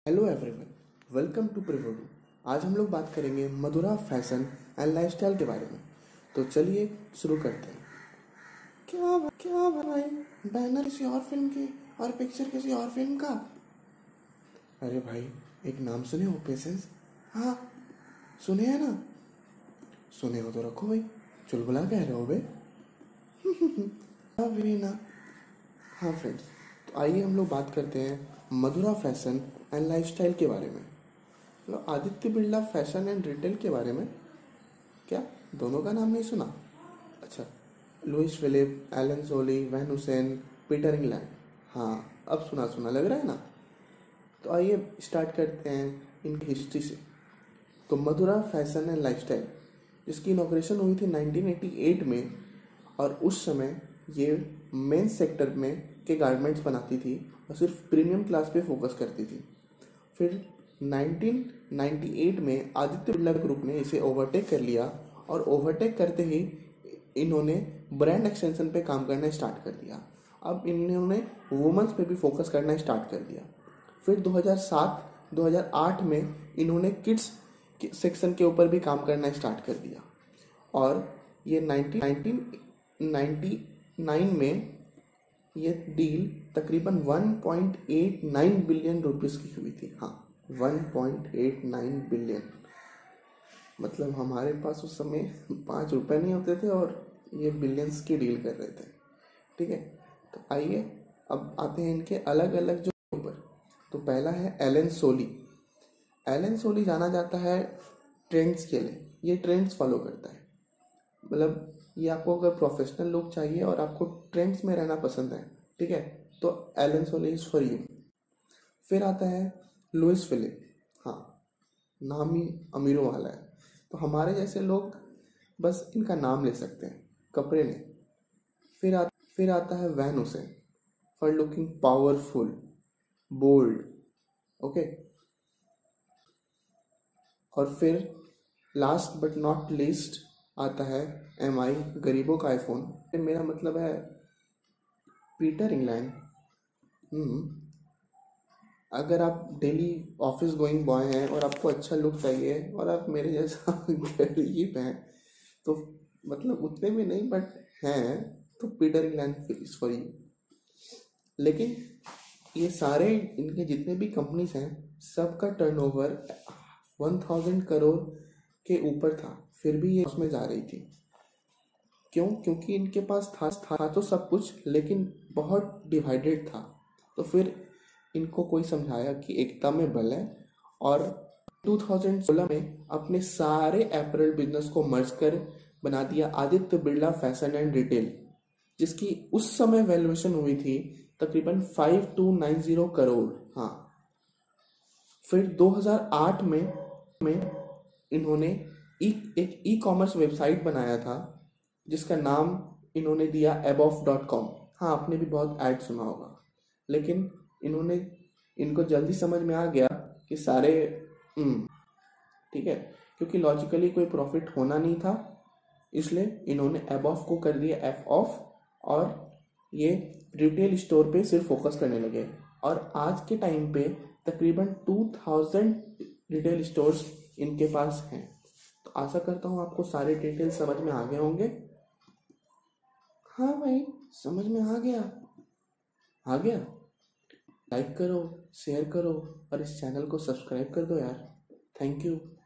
Hello everyone, welcome to प्रिवोडू। आज हम लोग बात करेंगे मधुरा फैशन एंड लाइफस्टाइल के बारे में। तो चलिए शुरू करते हैं। क्या भाई, बैनर किसी और फिल्म की और पिक्चर किसी और फिल्म का। अरे भाई, एक नाम सुने हो? पेशेंस। हाँ, सुने हैं ना? सुने हो तो रखो भाई, चुलबुला कह रहे हो बे। हाँ वीना। हाँ फ्रेंड्स, तो आइए हम लोग बात करते हैं मधुरा फैशन एंड लाइफस्टाइल के बारे में। मतलब Aditya Birla fashion and retail के बारे में। क्या दोनों का नाम नहीं सुना? अच्छा, Louis Philippe, Allen Solly, Van Heusen, Peter England. हाँ, अब सुना सुना लग रहा है ना। तो आइए स्टार्ट करते हैं इनकी हिस्ट्री से। तो मधुरा फैशन एंड लाइफस्टाइल, जिसकी इनॉग्रेशन हुई थी 1988 में, और उस समय ये मेंस सेक्टर में के गारमेंट्स बनाती थी और सिर्फ प्रीमियम क्लास पे फोकस करती थी। फिर 1998 में आदित्य बिरला ग्रुप ने इसे ओवरटेक कर लिया, और ओवरटेक करते ही इन्होंने ब्रांड एक्सटेंशन पे काम करना स्टार्ट कर दिया। अब इन्होंने वुमेन्स पे भी फोकस करना स्टार्ट कर दिया। फिर 2007-2008 में इन्होंने किड्स सेक्शन के ऊपर भी काम करना स्टार्ट कर दिया, और ये 1999 में ये डील तकरीबन 1.89 बिलियन रुपीस की हुई थी। हाँ, 1.89 बिलियन। मतलब हमारे पास उस समय 5 रुपए नहीं होते थे और ये बिलियंस की डील कर रहे थे। ठीक है, तो आइए अब आते हैं इनके अलग अलग जो ऊपर। तो पहला है एलन सोली। एलन सोली जाना जाता है ट्रेंड्स के लिए। ये ट्रेंड्स फॉलो करता है। मतलब ये आपको अगर प्रोफेशनल लुक चाहिए और आपको ट्रेंड्स में रहना पसंद है, ठीक है, तो Allen Solly is for you. फिर आता है लुइस फिलिप। हाँ, नाम ही अमीरों वाला है, तो हमारे जैसे लोग बस इनका नाम ले सकते हैं, कपड़े नहीं। फिर आता है Van Heusen, for looking powerful, bold. Okay, और फिर लास्ट बट नॉट लीस्ट आता है MI, गरीबों का आईफोन। मेरा मतलब है पीटर इंग्लैंड। अगर आप डेली ऑफिस गोइंग बॉय हैं और आपको अच्छा लुक चाहिए और आप मेरे जैसा गरीब हैं, तो मतलब उतने भी नहीं बट हैं, तो Peter England is for you. लेकिन ये सारे इनके जितने भी कंपनीज हैं, सबका टर्नओवर 1000 करोड़ के ऊपर था, फिर भी ये उसमें जा रही थी। क्यों? क्योंकि इनके पास था तो सब कुछ, लेकिन बहुत डिवाइडेड था। तो फिर इनको कोई समझाया कि एकता में बल है, और 2016 में अपने सारे अपैरल बिजनेस को मर्ज कर बना दिया Aditya Birla fashion and retail, जिसकी उस समय वैल्यूएशन हुई थी तकरीबन 5290 करोड़। हाँ, फिर 2008 में इन्होंने एक ई कॉमर्स वेबसाइट बनाया था, जिसका नाम इन्होंने दिया above.com। हाँ, आपने भी बहुत ऐड सुना होगा, लेकिन इनको जल्दी समझ में आ गया कि सारे ठीक है, क्योंकि लॉजिकली कोई प्रॉफिट होना नहीं था, इसलिए इन्होंने above को कर दिया F ऑफ, और ये रिटेल स्टोर पे सिर्फ फोकस करने लगे। और आज के टाइम पे तकरीबन 2000 रिटेल स्टोर्स इनके पास हैं। तो आशा करता हूँ आपको सारे डिटेल्स समझ में आ गए होंगे। हाँ भाई, समझ में आ गया। लाइक करो, शेयर करो और इस चैनल को सब्सक्राइब कर दो यार। Thank you.